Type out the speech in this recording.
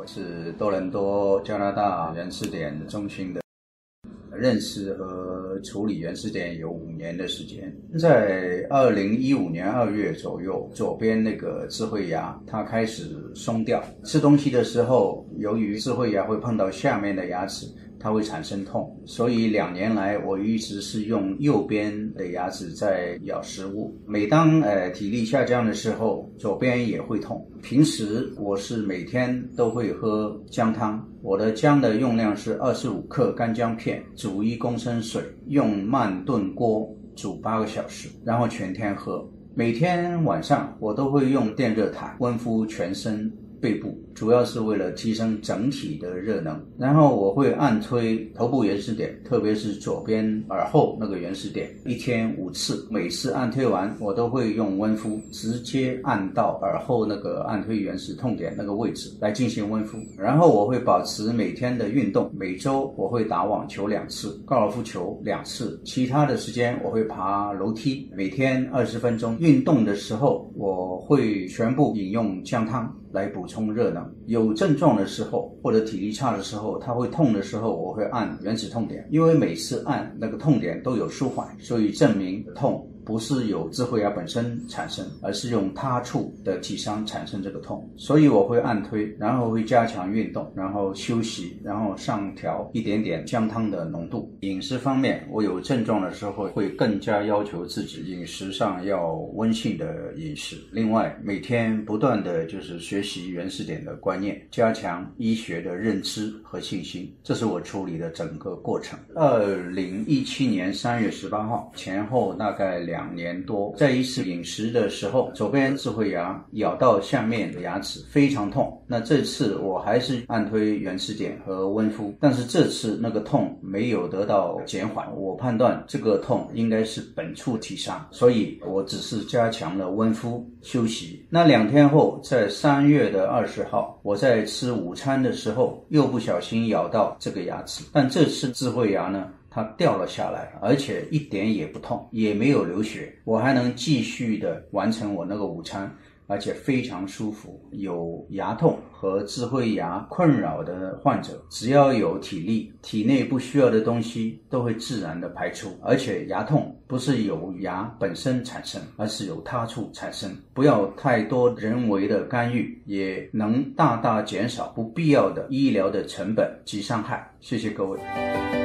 我是多伦多加拿大原始点中心的，认识和处理原始点有5年的时间。在2015年2月左右，左边那个智慧牙它开始松掉，吃东西的时候，由于智慧牙会碰到下面的牙齿，它会产生痛，所以2年来我一直是用右边的牙齿在咬食物。每当体力下降的时候，左边也会痛。平时我是每天都会喝姜汤，我的姜的用量是25克干姜片，煮1公升水，用慢炖锅煮8个小时，然后全天喝。每天晚上我都会用电热毯温敷全身背部，主要是为了提升整体的热能。然后我会按推头部原始点，特别是左边耳后那个原始点，1天5次，每次按推完我都会用温敷直接按到耳后那个按推原始痛点那个位置来进行温敷。然后我会保持每天的运动，每周我会打网球2次，高尔夫球2次，其他的时间我会爬楼梯，每天20分钟。运动的时候我会全部饮用姜汤来补充热能。有症状的时候或者体力差的时候，它会痛的时候，我会按原始痛点，因为每次按那个痛点都有舒缓，所以证明痛不是由智慧牙本身产生，而是用他处的体伤产生这个痛。所以我会按推，然后会加强运动，然后休息，然后上调一点点姜汤的浓度。饮食方面，我有症状的时候会更加要求自己饮食上要温性的饮食。另外每天不断的就是学习原始点的观念，加强医学的认知和信心，这是我处理的整个过程。2017年3月18号前后大概2年多，在一次饮食的时候，左边智慧牙咬到下面的牙齿非常痛。那这次我还是按推原始点和温敷，但是这次那个痛没有得到减缓，我判断这个痛应该是本处体伤，所以我只是加强了温敷休息。那2天后，在3月20号，我在吃午餐的时候又不小心咬到这个牙齿，但这次智慧牙呢它掉了下来，而且一点也不痛，也没有流血，我还能继续的完成我那个午餐，而且非常舒服。有牙痛和智慧牙困扰的患者，只要有体力，体内不需要的东西都会自然的排出，而且牙痛不是由牙本身产生，而是由他处产生。不要太多人为的干预，也能大大减少不必要的医疗的成本及伤害。谢谢各位。